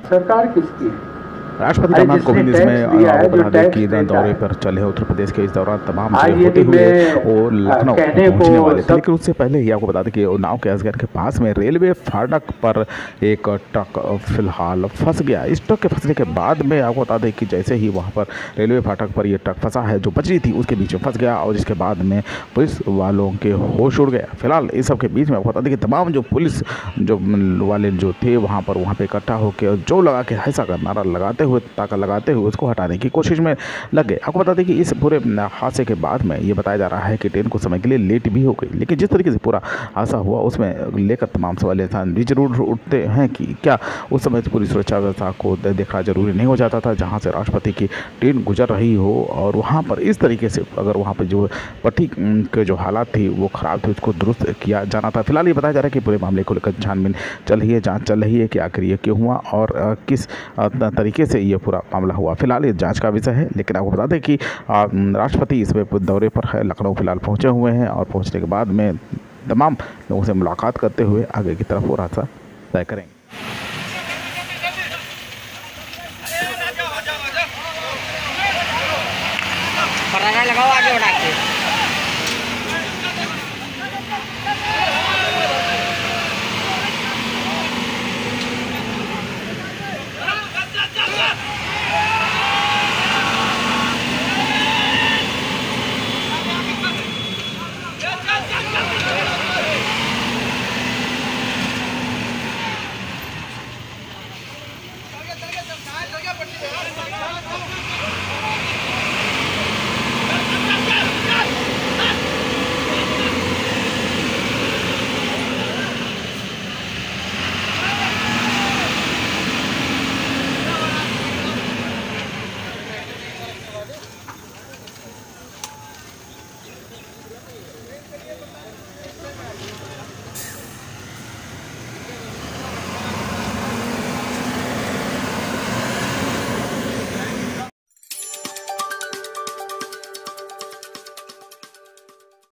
सरकार किसकी है? राष्ट्रपति अरे रामनाथ जिसने कोविंद टैक्स इसमें दिया है, आपको जो बता दें टैक्स कि देता दौरे है। पर चले हैं उत्तर प्रदेश के। इस दौरान तमाम जगह आज होते यदि हुए मैं वो लखनऊ कहने को पहुंचने वाले थे, सब लेकिन उससे पहले ही आपको बता दें कि उन्नाव के असगर के पास में रेलवे फाटक पर एक ट्रक फिलहाल फंस गया। इस ट्रक के फंसने के बाद में आपको बता दें कि जैसे ही वहाँ पर रेलवे फाटक पर ये ट्रक फंसा है, जो बच रही थी उसके बीच में फंस गया और जिसके बाद में पुलिस वालों के होश उड़ गया। फिलहाल इस सब के बीच में आपको बता दें कि तमाम जो पुलिस जो वाले जो थे वहाँ पे इकट्ठा होकर जो लगा के ऐसा का नारा लगाते हुए, ताका लगाते हुए उसको हटाने की कोशिश में लग गए। आपको बता दें कि इस पूरे हादसे के बाद में ये बताया जा रहा है कि ट्रेन कुछ समय के लिए लेट भी हो गई, लेकिन जिस तरीके से पूरा हादसा हुआ उसमें लेकर तमाम सवाल इंसान भी जरूर उठते हैं कि क्या उस समय पूरी सुरक्षा व्यवस्था को देखना जरूरी नहीं हो जाता था, जहाँ से राष्ट्रपति की ट्रेन गुजर रही हो और वहाँ पर इस तरीके से अगर वहाँ पर जो पट्टी के जो हालात थी वो ख़राब थे उसको दुरुस्त किया जाना था। फिलहाल ये बताया जा रहा है कि पूरे मामले को लेकर छानबीन चल रही है, जाँच चल रही है कि आखिर ये क्यों हुआ और किस तरीके से ये पूरा मामला हुआ। फिलहाल ये जांच का विषय है, लेकिन आपको बता दें कि राष्ट्रपति इस दौरे पर है, लखनऊ फिलहाल पहुंचे हुए हैं और पहुंचने के बाद में तमाम लोगों से मुलाकात करते हुए आगे की तरफ वो रास्ता तय करेंगे।